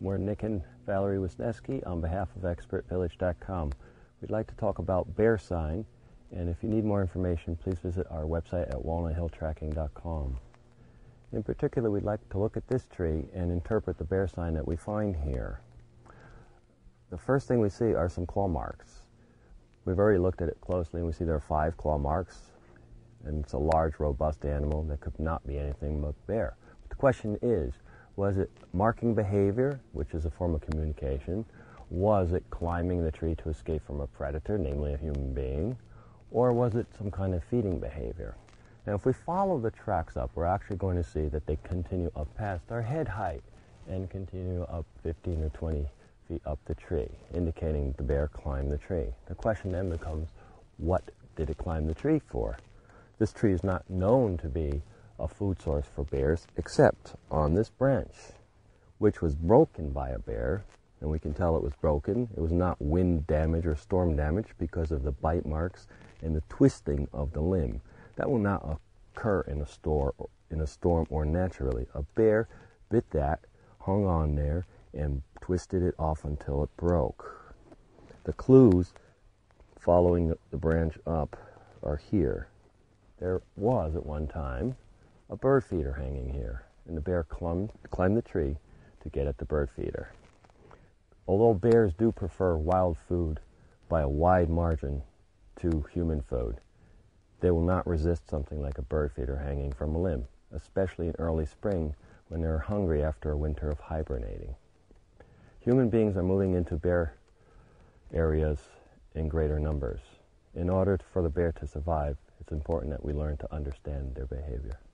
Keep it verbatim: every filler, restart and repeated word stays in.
We're Nick and Valerie Wisniewski on behalf of expert village dot com. We'd like to talk about bear sign, and if you need more information, please visit our website at walnut hill tracking dot com. In particular, we'd like to look at this tree and interpret the bear sign that we find here. The first thing we see are some claw marks. We've already looked at it closely, and we see there are five claw marks, and it's a large, robust animal that could not be anything but bear. But the question is, was it marking behavior, which is a form of communication? Was it climbing the tree to escape from a predator, namely a human being? Or was it some kind of feeding behavior? Now, if we follow the tracks up, we're actually going to see that they continue up past our head height and continue up fifteen or twenty feet up the tree, indicating the bear climbed the tree. The question then becomes, what did it climb the tree for? This tree is not known to be a food source for bears, except on this branch, which was broken by a bear, and we can tell it was broken. It was not wind damage or storm damage because of the bite marks and the twisting of the limb. That will not occur in a, store, in a storm or naturally. A bear bit that, hung on there, and twisted it off until it broke. The clues following the branch up are here. There was, at one time, a bird feeder hanging here, and the bear climbed, climbed the tree to get at the bird feeder. Although bears do prefer wild food by a wide margin to human food, they will not resist something like a bird feeder hanging from a limb, especially in early spring when they're hungry after a winter of hibernating. Human beings are moving into bear areas in greater numbers. In order for the bear to survive, it's important that we learn to understand their behavior.